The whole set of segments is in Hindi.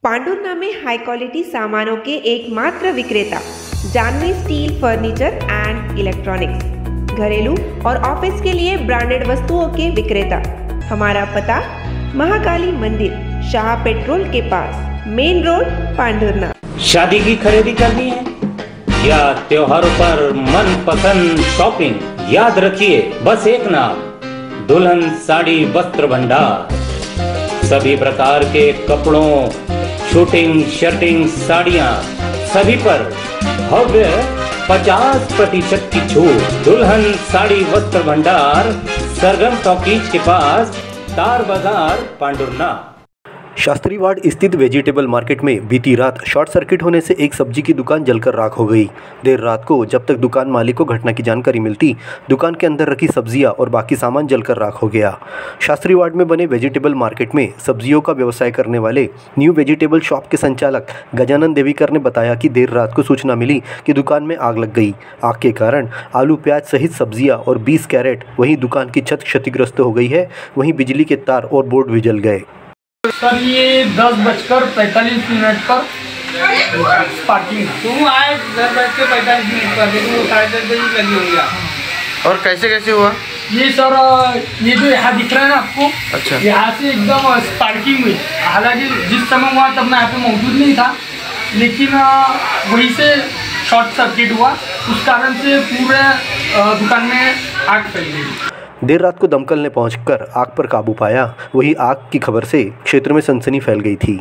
पांडुरना में हाई क्वालिटी सामानों के एकमात्र विक्रेता Janvi steel furniture and electronics, घरेलू और ऑफिस के लिए ब्रांडेड वस्तुओं के विक्रेता। हमारा पता महाकाली मंदिर, शाह पेट्रोल के पास, मेन रोड, पांडुरना। शादी की खरीदी करनी है या त्योहारों पर मनपसंद शॉपिंग, याद रखिए बस एक नाम, दुल्हन साड़ी वस्त्र भंडार। सभी प्रकार के कपड़ों, शूटिंग, शर्टिंग, साड़ियाँ सभी पर भव्य 50% की छूट। दुल्हन साड़ी वस्त्र भंडार, सरगम टॉकीज के पास, तार बाजार, पांडुरना। शास्त्री वार्ड स्थित वेजिटेबल मार्केट में बीती रात शॉर्ट सर्किट होने से एक सब्जी की दुकान जलकर राख हो गई। देर रात को जब तक दुकान मालिक को घटना की जानकारी मिलती, दुकान के अंदर रखी सब्जियां और बाकी सामान जलकर राख हो गया। शास्त्री वार्ड में बने वेजिटेबल मार्केट में सब्जियों का व्यवसाय करने वाले न्यू वेजिटेबल शॉप के संचालक गजानन देवीकर ने बताया कि देर रात को सूचना मिली कि दुकान में आग लग गई। आग के कारण आलू, प्याज सहित सब्जियाँ और 20 कैरेट, वहीं दुकान की छत क्षतिग्रस्त हो गई है, वहीं बिजली के तार और बोर्ड भी जल गए। सर ये 10:45 पर स्पार्किंग आए, 10:45 पर, लेकिन वो 10:30 बजे लगी हुई है। और कैसे हुआ ये सर, ये जो यहाँ दिख रहा है ना आपको, अच्छा, यहाँ से एकदम स्पार्किंग हुई। हालांकि जिस समय हुआ तब मैं यहाँ पे मौजूद नहीं था, लेकिन वहीं से शॉर्ट सर्किट हुआ, उस कारण से पूरे दुकान में आग फैल गई। देर रात को दमकल ने पहुंचकर आग पर काबू पाया। वहीं आग की खबर से क्षेत्र में सनसनी फैल गई थी।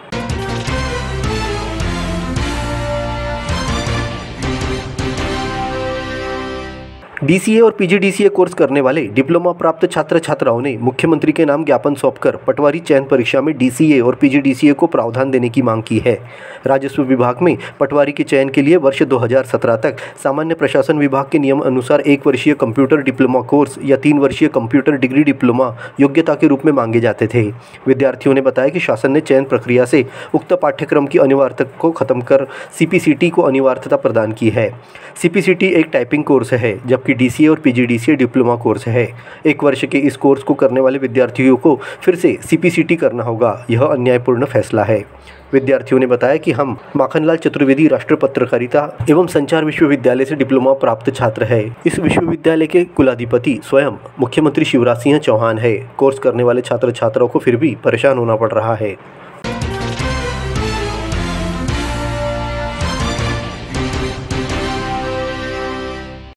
डीसीए और पीजीडीसीए कोर्स करने वाले डिप्लोमा प्राप्त छात्र छात्राओं ने मुख्यमंत्री के नाम ज्ञापन सौंपकर पटवारी चयन परीक्षा में डीसीए और पीजीडीसीए को प्रावधान देने की मांग की है। राजस्व विभाग में पटवारी के चयन के लिए वर्ष 2017 तक सामान्य प्रशासन विभाग के नियम अनुसार 1 वर्षीय कंप्यूटर डिप्लोमा कोर्स या 3 वर्षीय कंप्यूटर डिग्री डिप्लोमा योग्यता के रूप में मांगे जाते थे। विद्यार्थियों ने बताया कि शासन ने चयन प्रक्रिया से उक्त पाठ्यक्रम की अनिवार्यता को खत्म कर सीपीसीटी को अनिवार्यता प्रदान की है। सीपीसीटी एक टाइपिंग कोर्स है, जबकि डीसीए और पीजीडीसीए डिप्लोमा कोर्स है। 1 वर्ष के इस कोर्स को करने वाले विद्यार्थियों को फिर से सीपीसीटी करना होगा। यह अन्यायपूर्ण फैसला है। विद्यार्थियों ने बताया कि हम माखनलाल चतुर्वेदी राष्ट्रीय पत्रकारिता एवं संचार विश्वविद्यालय से डिप्लोमा प्राप्त छात्र है। इस विश्वविद्यालय के कुलाधिपति स्वयं मुख्यमंत्री शिवराज सिंह चौहान है। कोर्स करने वाले छात्र छात्राओं को फिर भी परेशान होना पड़ रहा है।